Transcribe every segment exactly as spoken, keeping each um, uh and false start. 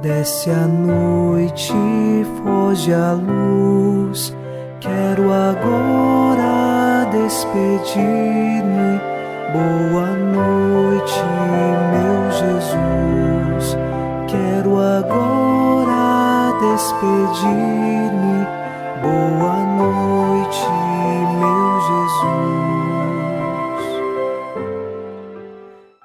Desce a noite, foge a luz. Quero agora despedir-me. Boa noite, meu Jesus. Quero agora despedir-me. Boa noite, meu Jesus.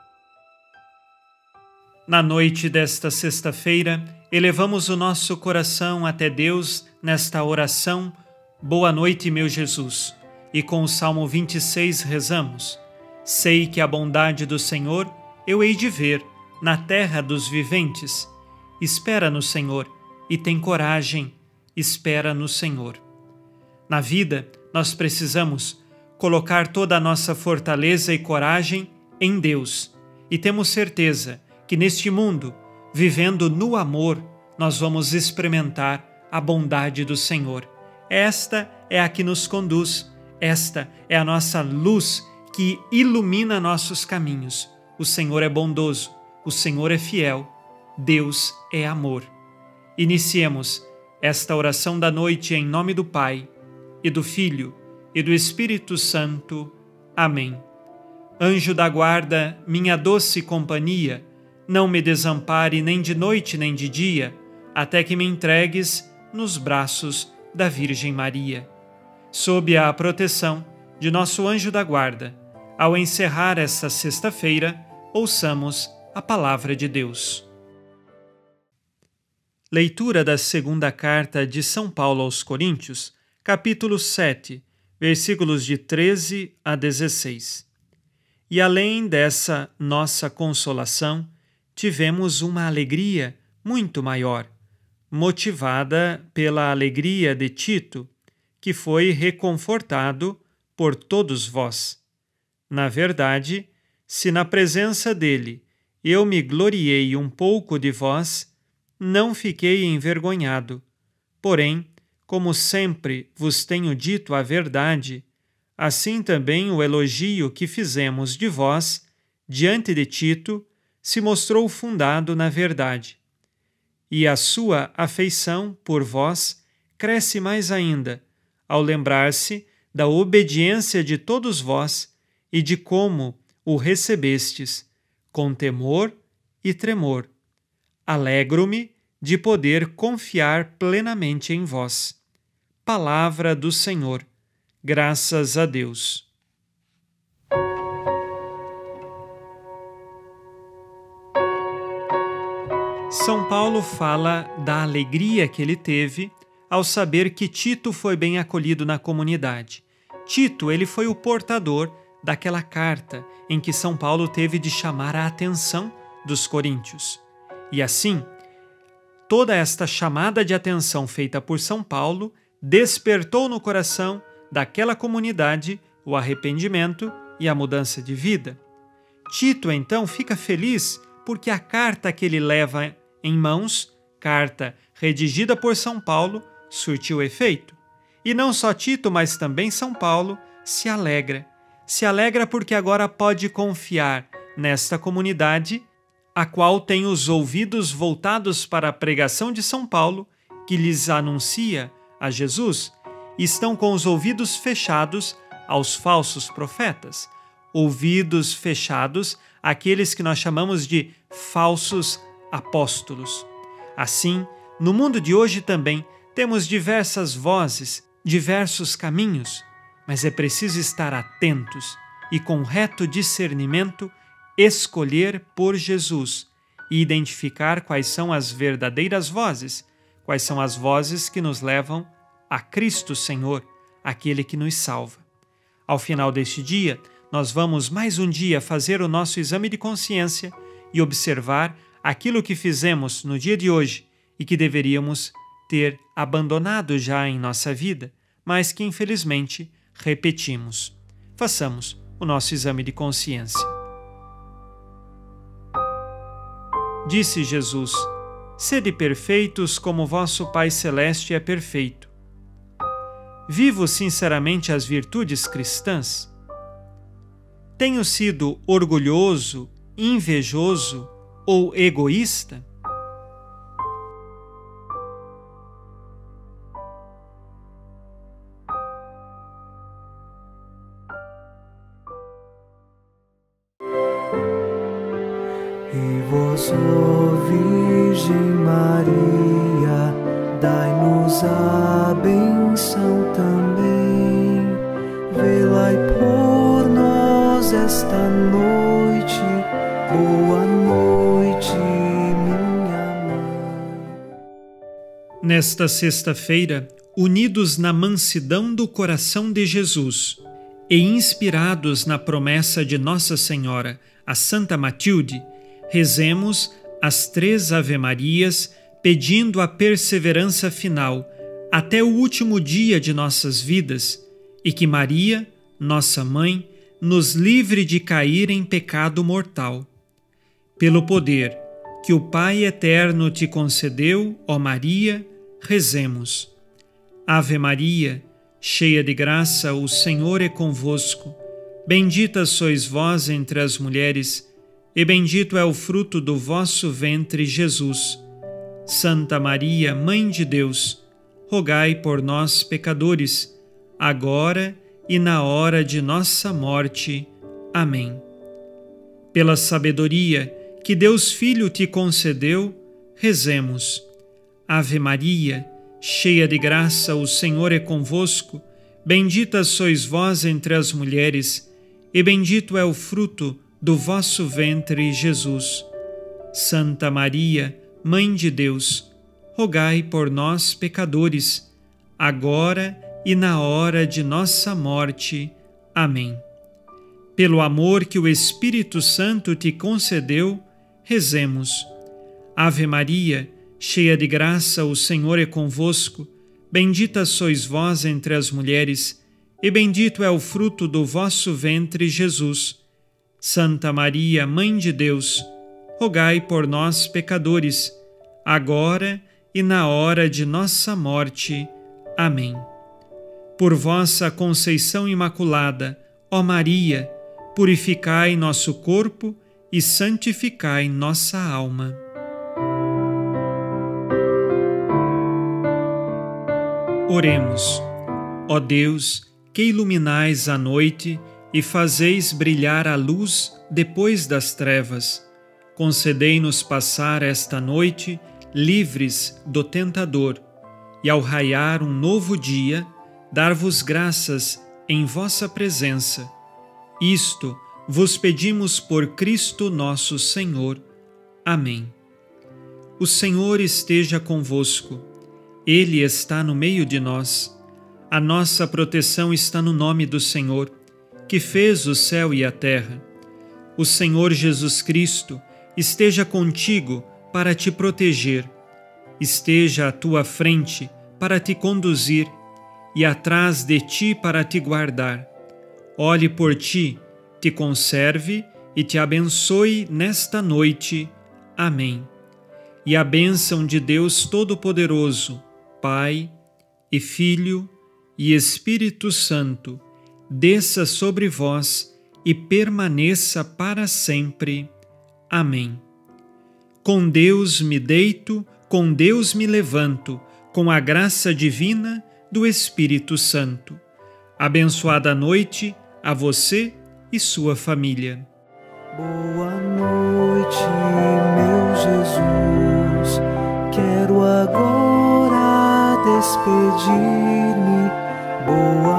Na noite desta sexta-feira, elevamos o nosso coração até Deus nesta oração, Boa noite, meu Jesus, e com o Salmo vinte e seis rezamos: Sei que a bondade do Senhor eu hei de ver na terra dos viventes. Espera no Senhor e tem coragem, espera no Senhor. Na vida, nós precisamos colocar toda a nossa fortaleza e coragem em Deus, e temos certeza que neste mundo, vivendo no amor, nós vamos experimentar a bondade do Senhor. Esta é a que nos conduz, esta é a nossa luz que ilumina nossos caminhos. O Senhor é bondoso, o Senhor é fiel, Deus é amor. Iniciemos esta oração da noite em nome do Pai, e do Filho, e do Espírito Santo. Amém. Anjo da guarda, minha doce companhia, não me desampare nem de noite nem de dia, até que me entregues nos braços da Virgem Maria. Sob a proteção de nosso anjo da guarda, ao encerrar esta sexta-feira, ouçamos a palavra de Deus. Leitura da segunda carta de São Paulo aos Coríntios, capítulo sete, versículos de treze a dezesseis. E além dessa nossa consolação, tivemos uma alegria muito maior, motivada pela alegria de Tito, que foi reconfortado por todos vós. Na verdade, se na presença dele eu me gloriei um pouco de vós, não fiquei envergonhado. Porém, como sempre vos tenho dito a verdade, assim também o elogio que fizemos de vós, diante de Tito, se mostrou fundado na verdade. E a sua afeição por vós cresce mais ainda, ao lembrar-se da obediência de todos vós e de como o recebestes, com temor e tremor. Alegro-me de poder confiar plenamente em vós. Palavra do Senhor. Graças a Deus. São Paulo fala da alegria que ele teve ao saber que Tito foi bem acolhido na comunidade. Tito, ele foi o portador daquela carta em que São Paulo teve de chamar a atenção dos coríntios. E assim, toda esta chamada de atenção feita por São Paulo despertou no coração daquela comunidade o arrependimento e a mudança de vida. Tito, então, fica feliz porque a carta que ele leva em mãos, carta redigida por São Paulo, surtiu efeito. E não só Tito, mas também São Paulo se alegra. Se alegra porque agora pode confiar nesta comunidade, a qual tem os ouvidos voltados para a pregação de São Paulo, que lhes anuncia a Jesus, e estão com os ouvidos fechados aos falsos profetas. Ouvidos fechados àqueles que nós chamamos de falsos apóstolos. Assim, no mundo de hoje também temos diversas vozes, diversos caminhos, mas é preciso estar atentos e com reto discernimento escolher por Jesus e identificar quais são as verdadeiras vozes, quais são as vozes que nos levam a Cristo Senhor, aquele que nos salva. Ao final deste dia, nós vamos mais um dia fazer o nosso exame de consciência e observar aquilo que fizemos no dia de hoje e que deveríamos ter abandonado já em nossa vida, mas que infelizmente repetimos. Façamos o nosso exame de consciência. Disse Jesus: Sede perfeitos como vosso Pai Celeste é perfeito. Vivo sinceramente as virtudes cristãs? Tenho sido orgulhoso, invejoso ou egoísta? Nesta sexta-feira, unidos na mansidão do coração de Jesus e inspirados na promessa de Nossa Senhora, a Santa Matilde, rezemos as três Ave-Marias pedindo a perseverança final até o último dia de nossas vidas e que Maria, nossa Mãe, nos livre de cair em pecado mortal. Pelo poder que o Pai eterno te concedeu, ó Maria, rezemos. Ave Maria, cheia de graça, o Senhor é convosco. Bendita sois vós entre as mulheres, e bendito é o fruto do vosso ventre, Jesus. Santa Maria, Mãe de Deus, rogai por nós, pecadores, agora e na hora de nossa morte. Amém. Pela sabedoria que Deus Filho te concedeu, rezemos. Ave Maria, cheia de graça, o Senhor é convosco. Bendita sois vós entre as mulheres, e bendito é o fruto do vosso ventre, Jesus. Santa Maria, Mãe de Deus, rogai por nós, pecadores, agora e na hora de nossa morte. Amém. Pelo amor que o Espírito Santo te concedeu, rezemos. Ave Maria, cheia de graça, o Senhor é convosco. Bendita sois vós entre as mulheres, e bendito é o fruto do vosso ventre, Jesus. Santa Maria, Mãe de Deus, rogai por nós, pecadores, agora e na hora de nossa morte. Amém. Por vossa conceição imaculada, ó Maria, purificai nosso corpo e santificai nossa alma. Oremos. Ó Deus, que iluminais a noite e fazeis brilhar a luz depois das trevas, concedei-nos passar esta noite livres do tentador e, ao raiar um novo dia, dar-vos graças em vossa presença. Isto vos pedimos por Cristo nosso Senhor. Amém. O Senhor esteja convosco. Ele está no meio de nós. A nossa proteção está no nome do Senhor, que fez o céu e a terra. O Senhor Jesus Cristo esteja contigo para te proteger. Esteja à tua frente para te conduzir e atrás de ti para te guardar. Olhe por ti, te conserve e te abençoe nesta noite. Amém. E a bênção de Deus Todo-Poderoso, Pai e Filho e Espírito Santo, desça sobre vós e permaneça para sempre. Amém. Com Deus me deito, com Deus me levanto, com a graça divina do Espírito Santo. Abençoada noite a você e sua família. Boa noite, meu Jesus. Quero agora despedir-me. Boa